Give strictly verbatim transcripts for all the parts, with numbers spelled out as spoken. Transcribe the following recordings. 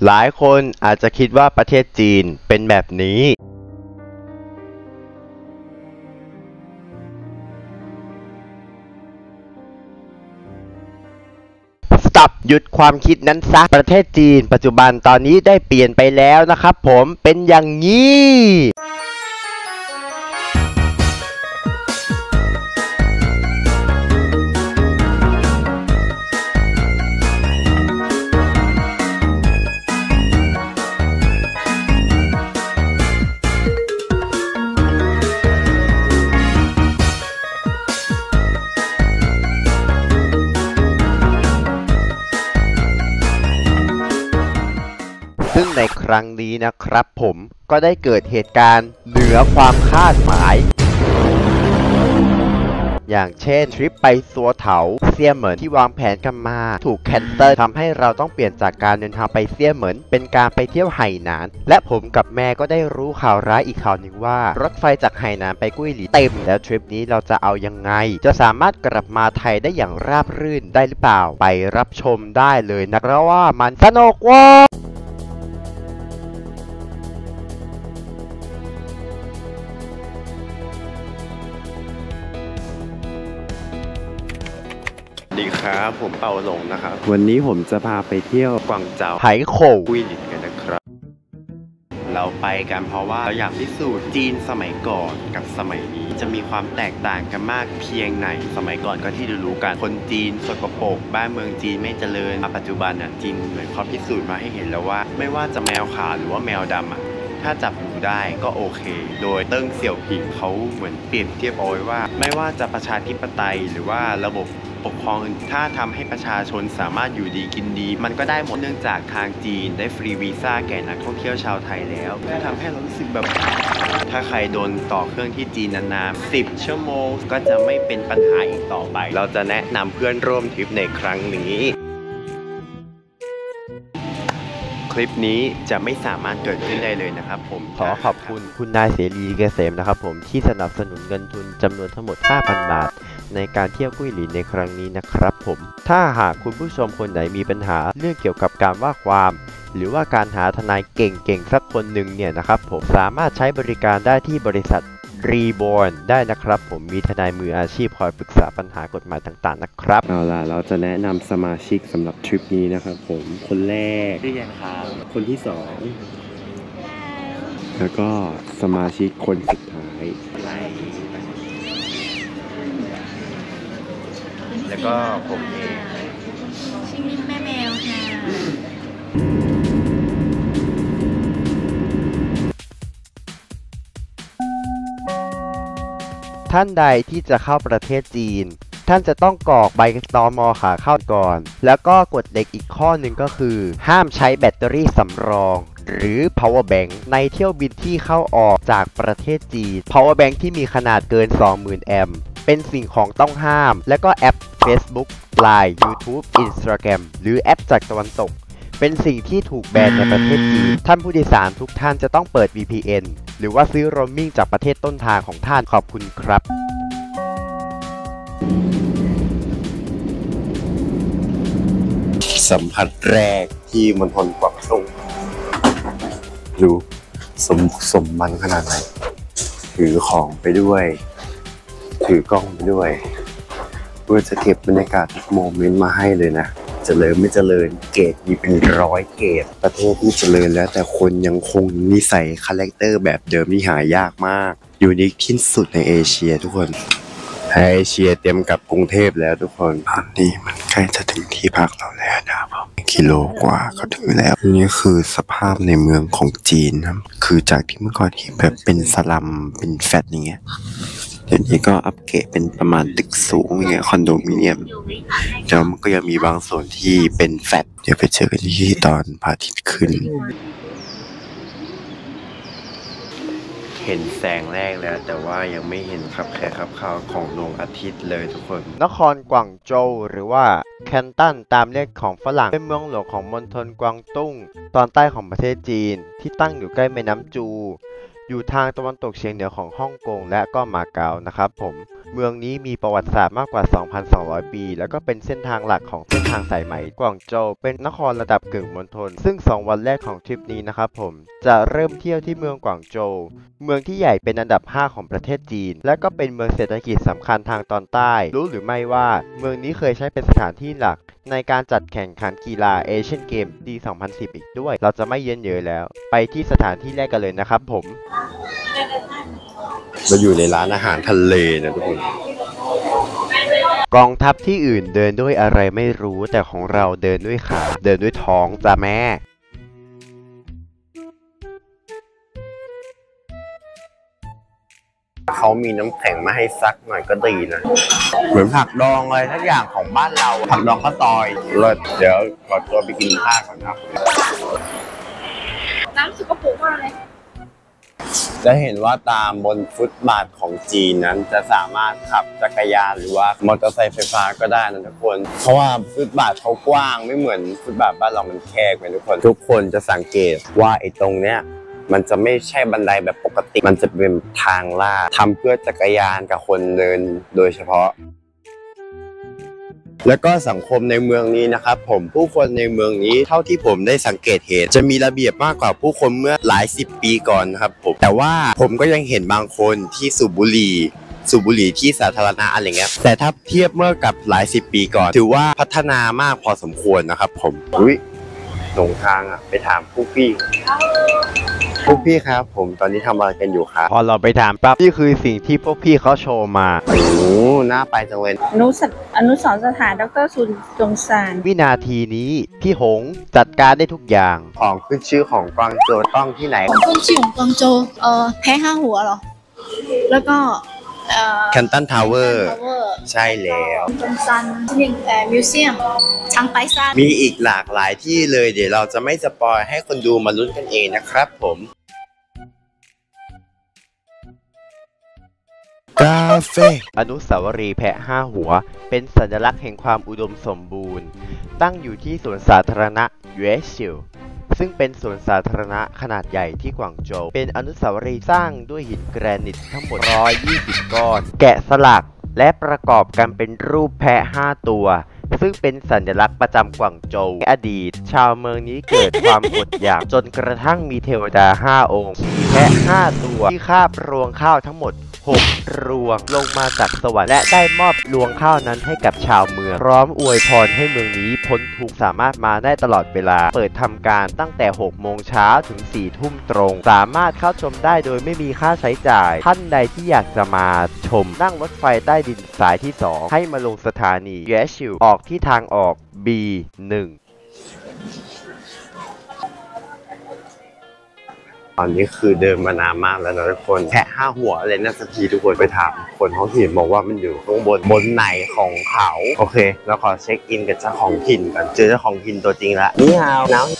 หลายคนอาจจะคิดว่าประเทศจีนเป็นแบบนี้ Stop หยุดความคิดนั้นซะประเทศจีนปัจจุบันตอนนี้ได้เปลี่ยนไปแล้วนะครับผมเป็นอย่างนี้ซึ่งในครั้งนี้นะครับผมก็ได้เกิดเหตุการณ์เหนือความคาดหมายอย่างเช่นทริปไปซัวเถาเซี่ยเหมินที่วางแผนกันมาถูกแคนเซิลทำให้เราต้องเปลี่ยนจากการเดินทางไปเซี่ยเหมินเป็นการไปเที่ยวไหหนานและผมกับแม่ก็ได้รู้ข่าวร้ายอีกข่าวหนึ่งว่ารถไฟจากไหหนานไปกุ้ยหลีเต็มแล้วทริปนี้เราจะเอายังไงจะสามารถกลับมาไทยได้อย่างราบรื่นได้หรือเปล่าไปรับชมได้เลยนะเพราะว่ามันสนุกว้าสวัสดีครับผมเปาหลงนะครับวันนี้ผมจะพาไปเที่ยวกวางเจาไหโขวกุ้ยหลินกันนะครับเราไปกันเพราะว่าเราอยากพิสูจน์จีนสมัยก่อนกับสมัยนี้จะมีความแตกต่างกันมากเพียงไหนสมัยก่อนก็ที่รู้กันคนจีนสกปรกบ้านเมืองจีนไม่เจริญปัจจุบันอ่ะจีนเหมือนเขาพิสูจน์มาให้เห็นแล้วว่าไม่ว่าจะแมวขาวหรือว่าแมวดำอ่ะถ้าจับอยู่ได้ก็โอเคโดยเติ้งเสี่ยวผิงเขาเหมือนเปรียบเทียบเอาไว้ว่าไม่ว่าจะประชาธิปไตยหรือว่าระบบปกครองถ้าทำให้ประชาชนสามารถอยู่ดีกินดีมันก็ได้หมดเนื่องจากทางจีนได้ฟรีวีซ่าแก่นักท่องเที่ยวชาวไทยแล้วก็ทำให้เรารู้สึกแบบถ้าใครโดนต่อเครื่องที่จีนนานๆสิบชั่วโมงก็จะไม่เป็นปัญหาอีกต่อไปเราจะแนะนำเพื่อนร่วมทริปในครั้งนี้คลิปนี้จะไม่สามารถเกิดขึ้นได้เลยนะครับผมขอขอบคุณคุณนายเสรีเกษมนะครับผมที่สนับสนุนเงินทุนจำนวนทั้งหมด ห้าพัน บาทในการเที่ยวกุ้ยหลินในครั้งนี้นะครับผมถ้าหากคุณผู้ชมคนไหนมีปัญหาเรื่องเกี่ยวกับการว่าความหรือว่าการหาทนายเก่งๆสักคนหนึ่งเนี่ยนะครับผมสามารถใช้บริการได้ที่บริษัทรีบอร์นได้นะครับผมมีทนายมืออาชีพคอยปรึกษาปัญหากฎหมายต่างๆนะครับเอาล่ะเราจะแนะนำสมาชิกสำหรับทริปนี้นะครับผมคนแรกชื่อยังครับคนที่สองแล้วก็สมาชิกคนสุดท้ายแล้วก็ผมเองชื่อแม่แมวค่ะท่านใดที่จะเข้าประเทศจีนท่านจะต้องกรอกใบตม.ขาเข้าก่อนแล้วก็กฎเหล็กอีกข้อหนึ่งก็คือห้ามใช้แบตเตอรี่สำรองหรือ power bank ในเที่ยวบินที่เข้าออกจากประเทศจีน power bank ที่มีขนาดเกิน สองหมื่น แอมป์เป็นสิ่งของต้องห้ามและก็แอป Facebook ไลน์ YouTube Instagram หรือแอปจากตะวันตกเป็นสิ่งที่ถูกแบนในประเทศจีนท่านผู้โดยสารทุกท่านจะต้องเปิด วี พี เอ็น หรือว่าซื้อโรมมิ่งจากประเทศต้นทางของท่านขอบคุณครับสัมผัสแรกที่มณฑลกวางตุ้งดูสมสมมันขนาดไหนถือของไปด้วยถือกล้องไปด้วยเพื่อจะเก็บบรรยากาศทุกโมเมนต์มาให้เลยนะเจริญไม่เจริญเกรดมีเป็นร้อยเกรดประเทศที่เจริญแล้วแต่คนยังคงนิสัยคาแรคเตอร์แบบเดิมที่หายากมากยูนิคที่สุดในเอเชียทุกคนเอเชียเตรียมกับกรุงเทพแล้วทุกคนตอนนี้มันใกล้จะถึงที่พักเราแล้วนะครับกิโลกว่าก็ถึงแล้วนี่คือสภาพในเมืองของจีนนะคือจากที่เมื่อก่อนที่แบบเป็นสลัมเป็นแฟลตอย่างเงี้ยเดี๋ยวนี้ก็อัปเกรดเป็นประมาณตึกสูงอย่างเงี้ยคอนโดมิเนียมแต่มันก็ยังมีบางส่วนที่เป็นแฟลตเดี๋ยวไปเจอกันที่ตอนพระอาทิตย์ขึ้นเห็นแสงแรกแล้วแต่ว่ายังไม่เห็นขับแค่ขับข่าวของดวงอาทิตย์เลยทุกคนนครกวางโจวหรือว่าแคนตันตามเรียกของฝรั่งเป็นเมืองหลวงของมณฑลกวางตุ้งตอนใต้ของประเทศจีนที่ตั้งอยู่ใกล้แม่น้ำจูออยู่ทางตะวันตกเฉียงเหนือของฮ่องกงและก็มาเก๊านะครับผมเมืองนี้มีประวัติศาสตร์มากกว่า สองพันสองร้อย ปีแล้วก็เป็นเส้นทางหลักของเส้นทางสายไหมกวางโจวเป็นนครระดับกึ่งมณฑลซึ่งสองวันแรกของทริปนี้นะครับผมจะเริ่มเที่ยวที่เมืองกวางโจวเมืองที่ใหญ่เป็นอันดับห้าของประเทศจีนและก็เป็นเมืองเศรษฐกิจสำคัญทางตอนใต้รู้หรือไม่ว่าเมืองนี้เคยใช้เป็นสถานที่หลักในการจัดแข่งขันกีฬาเอเชียนเกมปี สองพันสิบ อีกด้วยเราจะไม่เยินเยอะแล้วไปที่สถานที่แรกกันเลยนะครับผมเราอยู่ในร้านอาหารทะเลนะทุกคนกองทัพที่อื่นเดินด้วยอะไรไม่รู้แต่ของเราเดินด้วยขาเดินด้วยท้องจ้ะแม่เขามีน้ำแข็งมาให้ซักหน่อยก็ดีนะเหมือนผักดองอะไรทุกอย่างของบ้านเราผักดองข้าวซอยเลิศเดี๋ยวขอตัวไปกินข้าวก่อนนะน้ำสกปรกมากเลยจะเห็นว่าตามบนฟุตบาทของจีนนั้นจะสามารถขับจักรยานหรือว่ามอเตอร์ไซค์ไฟฟ้าก็ได้นะทุกคนเพราะว่าฟุตบาทเขากว้างไม่เหมือนฟุตบาทบ้านเรามันแคบไงทุกคนทุกคนจะสังเกตว่าไอ้ตรงเนี้ยมันจะไม่ใช่บันไดแบบปกติมันจะเป็นทางลาดทำเพื่อจักรยานกับคนเดินโดยเฉพาะแล้วก็สังคมในเมืองนี้นะครับผมผู้คนในเมืองนี้เท่าที่ผมได้สังเกตเห็นจะมีระเบียบมากกว่าผู้คนเมื่อหลายสิบปีก่อนครับผมแต่ว่าผมก็ยังเห็นบางคนที่สูบบุหรี่สูบบุหรี่ที่สาธารณะอะไรเงี้ยแต่ถ้าเทียบเมื่อกับหลายสิบปีก่อนถือว่าพัฒนามากพอสมควรนะครับผมอุ้ยหลงทางอ่ะไปถามผู้พี่พวกพี่ครับผมตอนนี้ทำอะไรกันอยู่ครับพอเราไปถามปั๊บนี่คือสิ่งที่พวกพี่เขาโชว์มาโอ้น่าไปจังเลยอนุสอนุสรณ์สถานดร.ซุนจงซานวินาทีนี้พี่หงจัดการได้ทุกอย่างของขึ้นชื่อของกวางโจวต้องที่ไหนของขึ้นชื่อของกวางโจวเอ่อแพ้ห้าหัวเหรอแล้วก็แคนตันทาวเวอร์ใช่แล้วจงซานที่เอ่อมิวเซียมช้างไปซานมีอีกหลากหลายที่เลยเดี๋ยวเราจะไม่สปอยให้คนดูมาลุ้นกันเองนะครับผมกาเฟอนุสาวรีย์แพะห้าหัวเป็นสัญลักษณ์แห่งความอุดมสมบูรณ์ตั้งอยู่ที่สวนสาธารณะเยซิลซึ่งเป็นสวนสาธารณะขนาดใหญ่ที่กวางโจวเป็นอนุสาวรีย์สร้างด้วยหินแกรนิตทั้งหมดหนึ่งร้อยยี่สิบก้อนแกะสลักและประกอบกันเป็นรูปแพะห้าตัวซึ่งเป็นสัญลักษณ์ประจำกวางโจวในอดีตชาวเมืองนี้เกิดความอดอยากจนกระทั่งมีเทวดาห้าองค์ขี่แพะห้าตัวที่คาบรวงข้าวทั้งหมดหกรวงลงมาจากสวรรค์และได้มอบรวงข้าวนั้นให้กับชาวเมืองพร้อมอวยพรให้เมืองนี้พ้นทุกข์สามารถมาได้ตลอดเวลาเปิดทำการตั้งแต่หกโมงเช้าถึงสี่ทุ่มตรงสามารถเข้าชมได้โดยไม่มีค่าใช้จ่ายท่านใดที่อยากจะมาชมนั่งรถไฟใต้ดินสายที่สองให้มาลงสถานีแยชิวออกที่ทางออก บี หนึ่งตอนนี้คือเดินมานานมากแล้วนะทุกคนแค่ห้าหัวเลยนะสักทีทุกคนไปถามคนท้องถิ่นบอกว่ามันอยู่ข้างบนบนไหนของเขาโอเคเราขอเช็คอินกับเจ้าของถิ่นกันเจอเจ้าของถิ่นตัวจริงแล้วนี่ฮาวน้ำ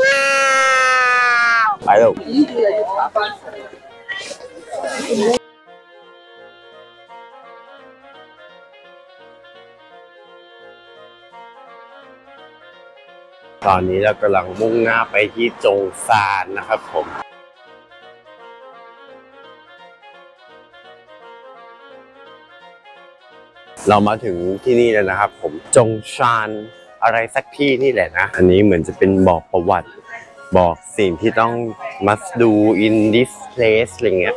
ไปเลยตอนนี้เรากำลังมุ่งหน้าไปที่จงซานนะครับผมเรามาถึงที่นี่แล้วนะครับผมจงซานอะไรสักที่นี่แหละนะอันนี้เหมือนจะเป็นบอกประวัติบอกสิ่งที่ต้อง must do in this place อะไรเงี้ย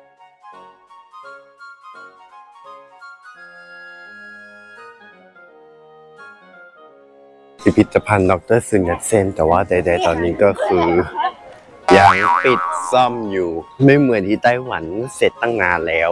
พิพิธภัณฑ์ดร.ซุนยัตเซนแต่ว่าใดๆตอนนี้ก็คือยังปิดซ่อมอยู่ไม่เหมือนที่ไต้หวันเสร็จตั้งนานแล้ว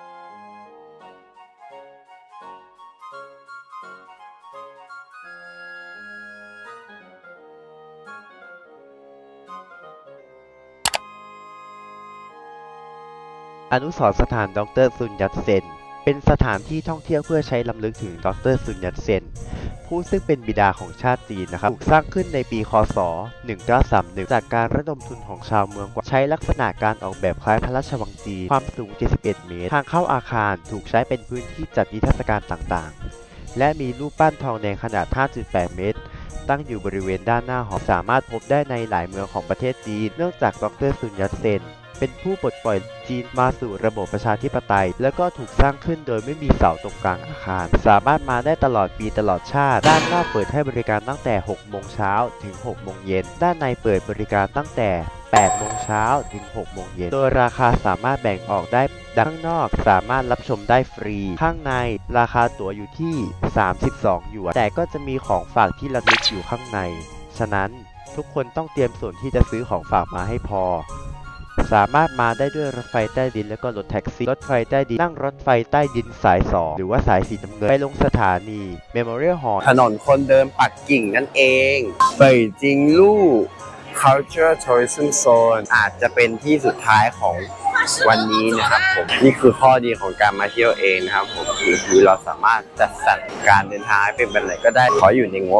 อนุสรณ์สถานดร.ซุนยัตเซนเป็นสถานที่ท่องเที่ยวเพื่อใช้รำลึกถึงดร.ซุนยัตเซนผู้ซึ่งเป็นบิดาของชาติจีนนะครับถูกสร้างขึ้นในปีค.ศ. หนึ่งพันเก้าร้อยสามสิบเอ็ดจากการระดมทุนของชาวเมืองใช้ลักษณะการออกแบบคล้ายพระราชวังจีนความสูงเจ็ดสิบเอ็ดเมตรทางเข้าอาคารถูกใช้เป็นพื้นที่จัดนิทรรศการต่างๆและมีรูปปั้นทองแดงขนาด ห้าจุดแปด เมตรตั้งอยู่บริเวณด้านหน้าหอสามารถพบได้ในหลายเมืองของประเทศจีนเนื่องจากดรซุนยัตเซนเป็นผู้ปลดปล่อยจีนมาสู่ระบบประชาธิปไตยและก็ถูกสร้างขึ้นโดยไม่มีเสาตรงกลางอาคารสามารถมาได้ตลอดปีตลอดชาติด้านนอกเปิดให้บริการตั้งแต่หกโมงเช้าถึงหกโมงเย็นด้านในเปิดบริการตั้งแต่แปดโมงเช้าถึงหกโมงเย็นโดยราคาสามารถแบ่งออกได้ดังข้างนอกสามารถรับชมได้ฟรีข้างในราคาตั๋วอยู่ที่สามสิบสองหยวนแต่ก็จะมีของฝากที่ระลึกอยู่ข้างในฉะนั้นทุกคนต้องเตรียมส่วนที่จะซื้อของฝากมาให้พอสามารถมาได้ด้วยรถไฟใต้ดินและก็รถแท็กซี่รถไฟใต้ดินนั่งรถไฟใต้ดินสายสองหรือว่าสายสีน้ำเงินไปลงสถานี Memorial Hall ถนนคนเดินปักกิ่งนั่นเองเป่ยจิงลู่ Culture Tourism Zone อาจจะเป็นที่สุดท้ายของวันนี้นะครับผมนี่คือข้อดีของการมาเที่ยวเองนะครับผมคือเราสามารถจัดสรรการเดินทางให้เป็นแบบไหนก็ได้ขออยู่ในงบ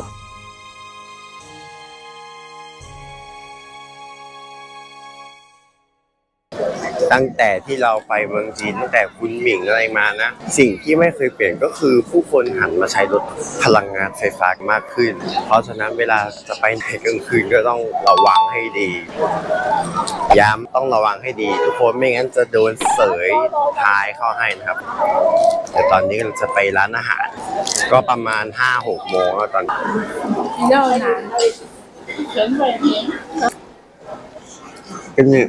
ตั้งแต่ที่เราไปเมืองจีนตั้งแต่คุณหมิงอะไรมานะสิ่งที่ไม่เคยเปลี่ยนก็คือผู้คนหันมาใช้รถพลังงานไฟฟ้ามากขึ้นเพราะฉะนั้นเวลาจะไปไหนกลางคืนก็ต้องระวังให้ดีย้ำต้องระวังให้ดีทุกคนไม่งั้นจะโดนเสยท้ายเข้าให้นะครับแต่ตอนนี้เราจะไปร้านอาหารก็ประมาณ ห้าหก โมงแล้วตอนนี้เป็นนี่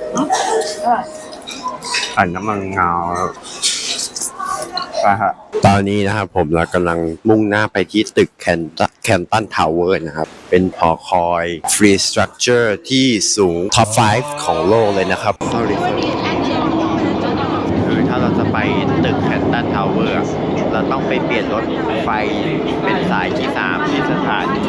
อันน้ำมันเงาไปฮะตอนนี้นะครับผมเรากำลังมุ่งหน้าไปที่ตึกแคนแคนตันทาวเวอร์นะครับเป็นหอคอยฟรีสตรัคเจอร์ที่สูงท็อปไฟว์ของโลกเลยนะครับคือถ้าเราจะไปตึกแคนตันทาวเวอร์เราต้องไปเปลี่ยนรถไฟเป็นสายที่สามที่สถานี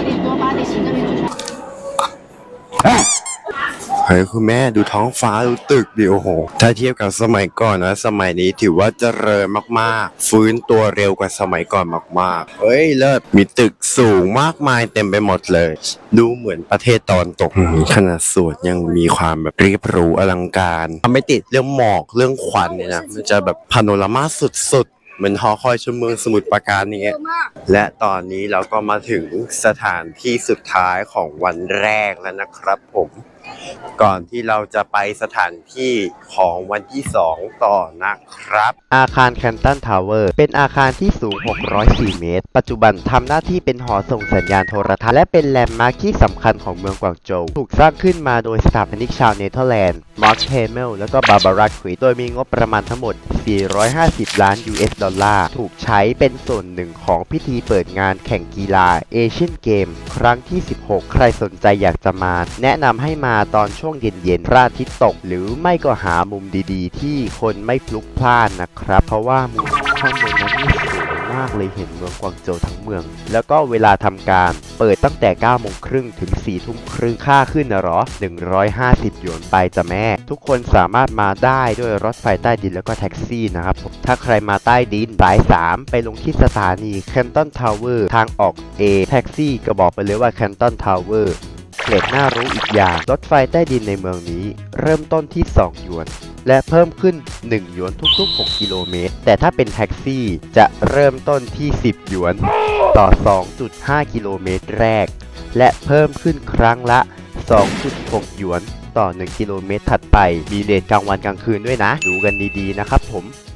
เฮ้ยคุณแม่ดูท้องฟ้าดูตึกดิโอ้โหถ้าเทียบกับสมัยก่อนนะสมัยนี้ถือว่าเจริญมากๆฟื้นตัวเร็วกว่าสมัยก่อนมากๆเฮ้ยเลิศมีตึกสูงมากมายเต็มไปหมดเลยดูเหมือนประเทศตะวันตกขนาดสวนยังมีความแบบเรียบหรูอลังการไม่ติดเรื่องหมอกเรื่องควันเนี่ยนะมันจะแบบพาโนรามาสุดๆเหมือนหอคอยชมเมืองสมุทรปราการนี้และตอนนี้เราก็มาถึงสถานที่สุดท้ายของวันแรกแล้วนะครับผมก่อนที่เราจะไปสถานที่ของวันที่สองต่อนะครับอาคารแคนตันทาวเวอร์เป็นอาคารที่สูงหกร้อยสี่เมตรปัจจุบันทำหน้าที่เป็นหอส่งสัญญาณโทรทัศน์และเป็นแลนด์มาร์คที่สำคัญของเมืองกวางโจวถูกสร้างขึ้นมาโดยสถาปนิกชาวเนเธอร์แลนด์มาร์ค เฮเมลและก็บาร์บารา ควิดโดยมีงบประมาณทั้งหมดสี่ร้อยห้าสิบล้าน ยู เอส ดอลลาร์ถูกใช้เป็นส่วนหนึ่งของพิธีเปิดงานแข่งกีฬาเอเชียนเกมครั้งที่สิบหกใครสนใจอยากจะมาแนะนำให้มาตอนช่วงเย็นๆพระอาทิตย์ตกหรือไม่ก็หามุมดีๆที่คนไม่พลุกพล่านนะครับเพราะว่ามุมข้างบนนั้นนี่สวยมากเลยเห็นเมืองกวางโจวทั้งเมืองแล้วก็เวลาทำการเปิดตั้งแต่เก้าโมงครึ่งถึงสี่ทุ่มครึ่งค่าขึ้นนะหรอหนึ่งร้อยห้าสิบหยวนไปจ้ะแม่ทุกคนสามารถมาได้ด้วยรถไฟใต้ดินแล้วก็แท็กซี่นะครับผมถ้าใครมาใต้ดินสายสามไปลงที่สถานีแคนตันทาวเวอร์ทางออก A แท็กซี่ก็บอกไปเลยว่าแคนตันทาวเวอร์เกร็ดน่ารู้อีกอย่างรถไฟใต้ดินในเมืองนี้เริ่มต้นที่สองหยวนและเพิ่มขึ้นหนึ่งหยวนทุกๆหกกิโลเมตรแต่ถ้าเป็นแท็กซี่จะเริ่มต้นที่สิบหยวนต่อ สองจุดห้า กิโลเมตรแรกและเพิ่มขึ้นครั้งละ สองจุดหก หยวนต่อหนึ่งกิโลเมตรถัดไปมีเลทกลางวันกลางคืนด้วยนะดูกันดีๆนะครับผม